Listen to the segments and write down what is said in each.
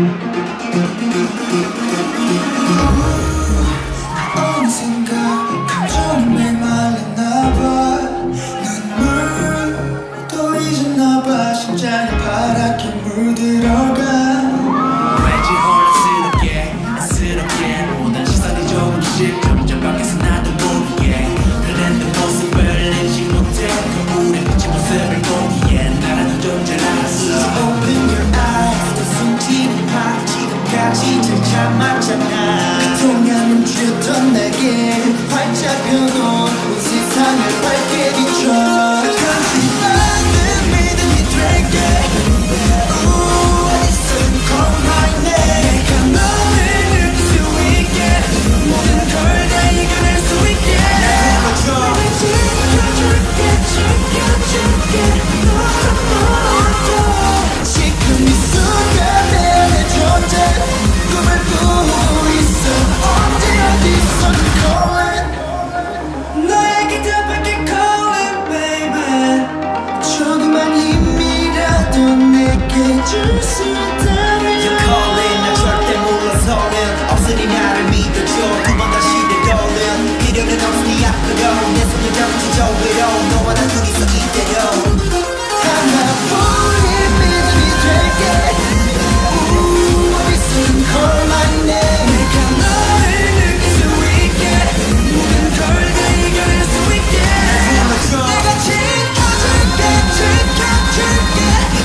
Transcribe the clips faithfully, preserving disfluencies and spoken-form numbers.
어느샌가 감정이 메말랐나봐. 눈물도 잊었나봐. 심장이 파랗게 물들어가. 왠지 혼란스럽게 안쓰럽게 모든 시선이 조금씩 점점 바뀌어서 나도 모르게 변한 내 모습을 내지 못해 거울에 비친 모습을 보기엔 나라는 존재를 알았어. Open your eyes. 또 숨지는 파 지금까지 잘 참았잖아. 그동안 멈추었던 내게 활짝 펴놓은 온 세상을 밝게 비춰. 당신 나는 믿음이 될게. Ooh, listen, call my name. 내가 너를 느낄 수 있게 모든 걸 다 이겨낼 수 있게. 내가 지켜줄게 지켜줄게 너도 지금 이 순간에 내 존재 꿈을 꾸고 있어. 언제 어디서 calling 너에게 더 밝게 calling baby. 조금만 힘이라도 내게 줄 수 있다면 You're calling 난 절대 물러서는 없으니 나를 믿어줘. 두 번 다시 되돌려 필요는 없으니 앞으로 내 손을 잡지 저 위로 너와 나 둘이서 이대로 하나뿐인 믿음이 될게. Ooh, listen, call my name. 내가 너를 느낄 수 있게 모든 걸 다 이겨낼 수 있게. 내가 지켜줄게 지켜줄게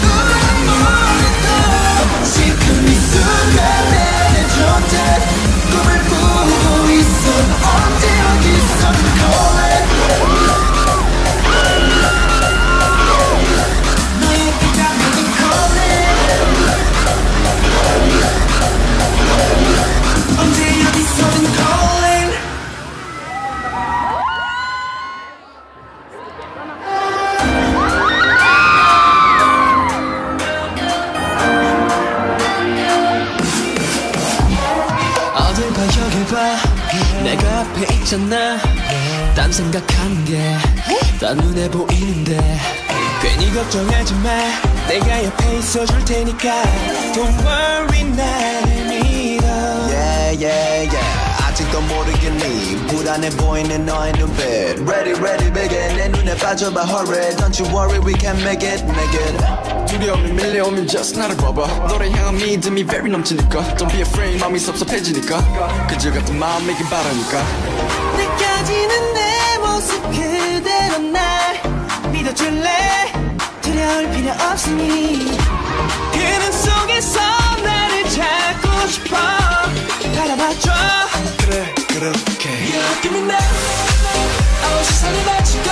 아무래도 지금 이 순간에 내 존재 꿈을 꾸고 있어. 언제 어디서 calling 너에게 담긴 calling. 언제 어디서든 calling. 어딜 봐 여길 봐 내가 앞에 있잖아. 딴 생각하는 게 다 눈에 보이는데 괜히 걱정하지 마. 내가 옆에 있어줄 테니까 Don't worry 나를 믿어. Yeah yeah yeah 아직도 모르겠니 불안해 보이는 너의 눈빛. Ready ready begin 내 눈에 빠져봐 hurry. Don't you worry we can make it make it. 두려움이 밀려오면 just 나를 봐봐. 너를 향한 믿음이 very 넘치니까 Don't be afraid 마음이 섭섭해지니까 그저 같은 마음이길 바라니까. 느껴지는 내 모습 그대로 날 믿어줄래. 두려울 필요 없으니 그는 속에서 나를 찾고 싶어. 바라봐줘 그래 그렇게 You give me now. 아무 시선을 맞추고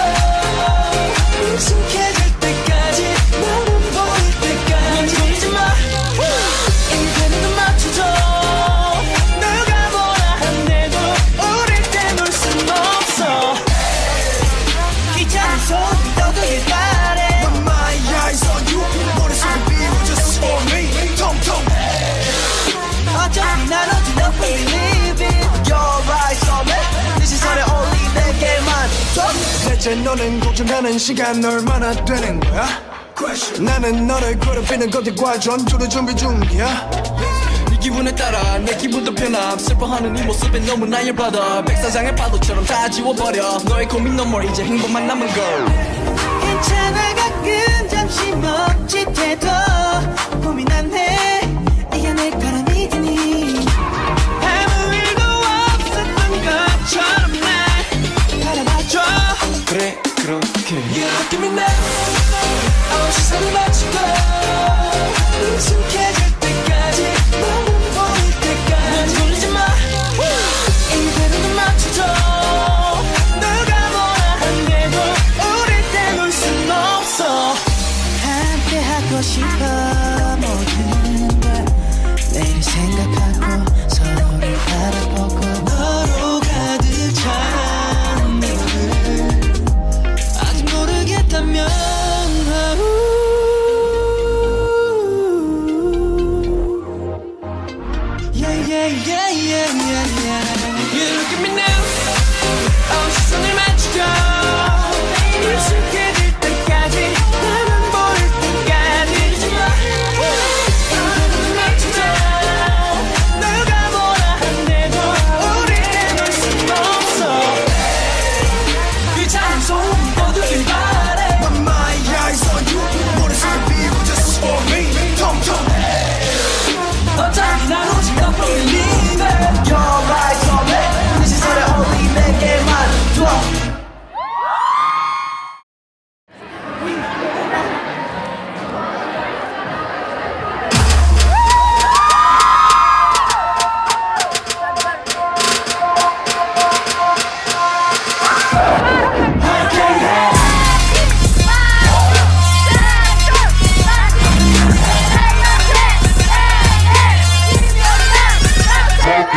익숙해질 때까지 너를 보일 때까지 돌리지 마. 인생을 좀 맞춰줘. 누가 뭐라 한대도 우릴 떼놓을 순 없어. 귀찮은 소리 떠들길 바래. When my eyes on you 머릿속에 비워져 소리 통통. 어차피 난 어디 너 believe it. Your eyes on me 네 시선에 only 내게만 줘. 대체 너는 고정하는 시간 얼마나 되는 거야? Question. 나는 너를 괴롭히는 것들과 전투를 준비 중이야. 네 기분에 따라 내 기분도 변함. 슬퍼하는 이 모습에 너무나 열받아. 백사장의 파도처럼 다 지워버려. 너의 고민 no more 이제 행복만 남은 걸. 괜찮아 가끔 잠시 멈칫해도 고민 안 해. 이겨낼 거라 믿으니 아무 일도 없었던 것처럼 날 바라봐줘. 그래 그렇게 You give me now. 아무 시선을 맞추고 익숙해질 때까지 너를 보일 때까지 돌리지 마. 인생을 좀 맞춰줘. 누가 뭐라 한대도 우릴 떼놓을 순 없어. 함께 하고 싶어 모든 걸. 내일을 생각하고 서로를 바라보고 너로 가득 찬 내일을 아직 모르겠다면 Yeah yeah yeah yeah yeah yeah. You look at me now. 아무 시선을 맞추고 익숙해질 때까지 나만 보일 때까지. 인생을 맞춰줘.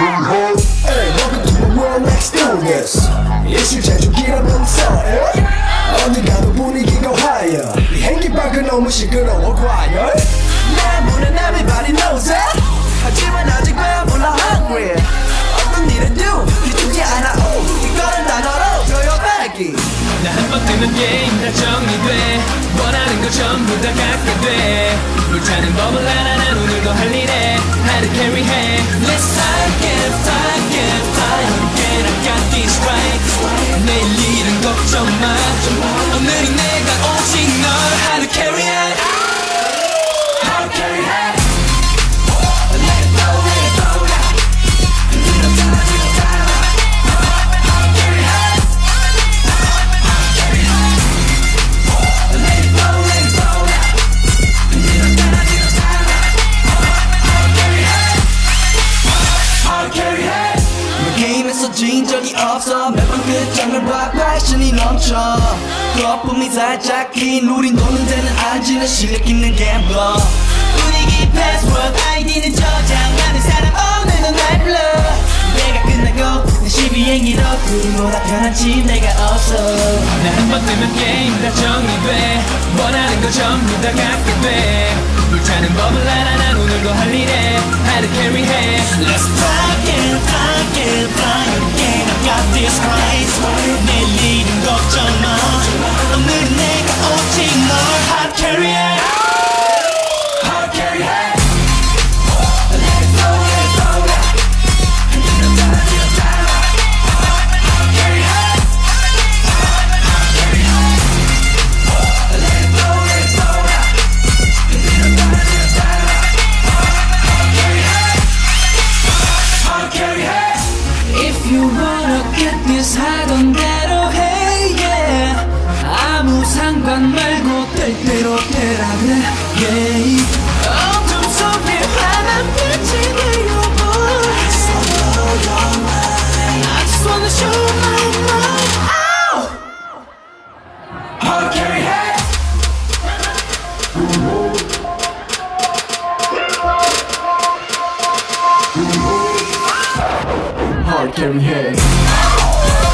Hey, welcome to the world, let's do this. 예술제 중이라는 사회 어디 가도 분위기가 화려 비행기 밖은 너무 시끄러워 과열 내 문은 everybody knows it 하지만 아직 왜 몰라 hungry 어떤 일을 do 기죽지 않아 오 이거는 단어로 조여배기 나 한 번 뜨면 게임 다 정리돼 원하는 거 전부 다 갖게 돼 불타는 법을 알아 난 오늘도 할 일에 하루 캐리해 Let's take it, take it, take it I got this right 내일 일은 걱정 마 오늘은 내가 오직 널 하루 캐리해 하루 캐리해 게임에서 진 적이 없어 매번 끝장을 봐 패션이 넘쳐 거품이 살짝 긴 우린 도는 데는 알지는 실력 있는 갬블러 분위기 패스워드 아이디는 저장하는 사람 오늘은 날 불러 내가 끝나고 다시 비행기로 둘이보다 편한 집 내가 없어 나 한 번 뜨면 게임 다 정리돼 원하는 거 전부 다 갖게 돼 불타는 법을 알아 난 오늘도 할 일에 하루 캐리해 Let's fly it, fly it, fly again I got this right 내일 일은 걱정 마 오늘은 내가 오직 널 하루 캐리해 하루 캐리해 If you wanna get this 하던 대로 해 yeah 아무 상관 말고 될 대로 되라 그래 yeah 어둠 속에 환한 빛이 내려보여 I just wanna show my mind oh! Hard carry head Hard carry head